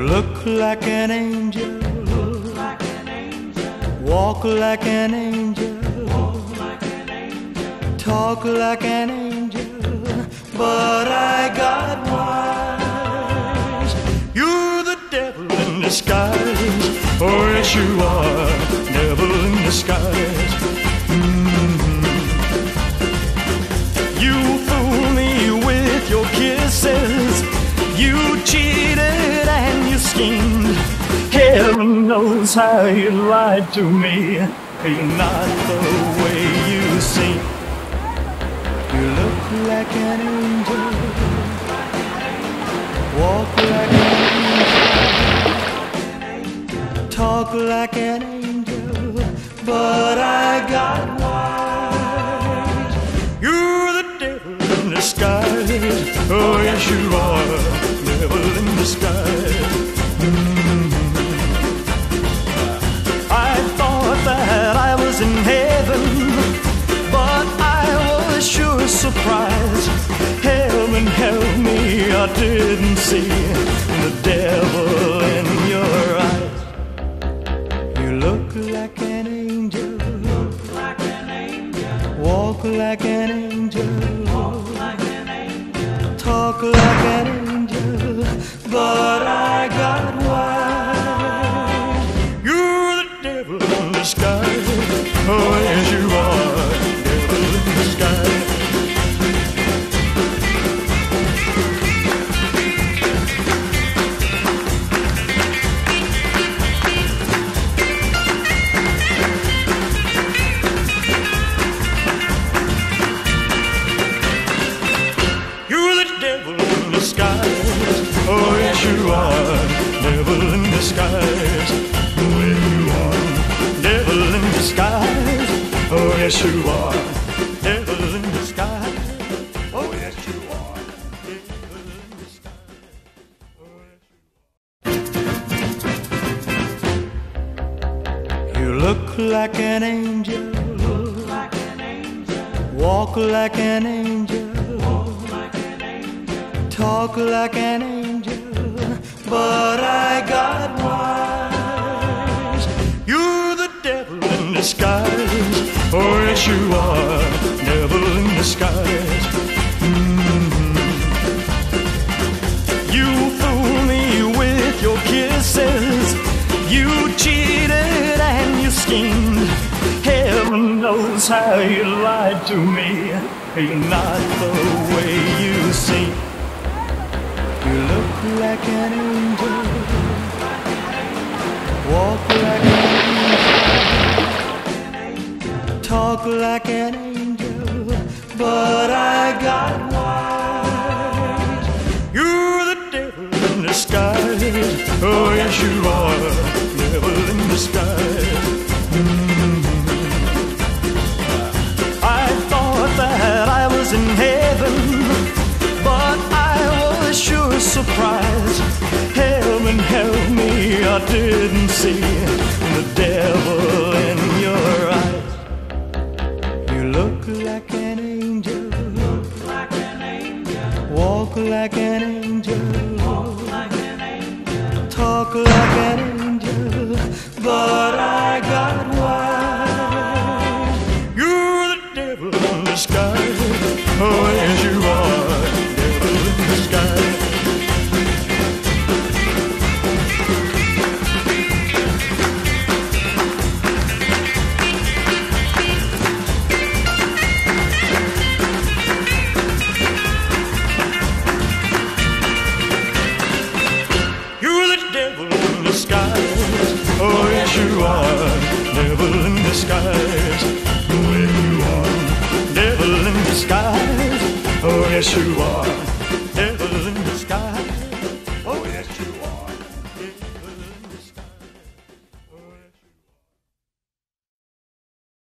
look like an angel, walk like an angel, talk like an angel, but I got wise. You're the devil in disguise, oh yes you are, devil in disguise. You fool me with your kisses, you cheated and you schemed. Heaven knows how you lied to me. You're not the way you seem. You look like an angel, walk like an angel, talk like an angel, but I got wise. You're the devil in disguise, oh yes you are, devil in disguise. I thought that I was in heaven, but I was sure surprised. Heaven help me, I didn't see the devil in your eyes. You look like an angel, walk like an angel, talk like an angel, but I got wise. You're the devil in disguise, oh yes you are, devil in disguise. Oh yes you are, devil in disguise. Oh yes you are, devil in disguise. Oh yes you are, devil in disguise. Oh yes you are, devil in disguise. Oh yes you are. You look like an angel, walk like an angel, talk like an angel, but I got wise. You're the devil in disguise, oh yes you are, devil in disguise. You fool me with your kisses, you cheated and you schemed. Heaven knows how you lied to me. You're not the way you seem. You look like an angel, walk like an angel, talk like an angel, but I got wise. You're the devil in disguise, oh yes you are, devil in disguise. I thought that I was in heaven, but I was sure surprised. Heaven help me, I didn't see the devil in your eyes. You look like an angel, walk like an angel, talk like an angel, but I got wise. You're the devil in disguise, oh yes you are, devil in disguise. Oh yes you are, devil in disguise. Oh yes you are, devil in disguise. Oh yes you are.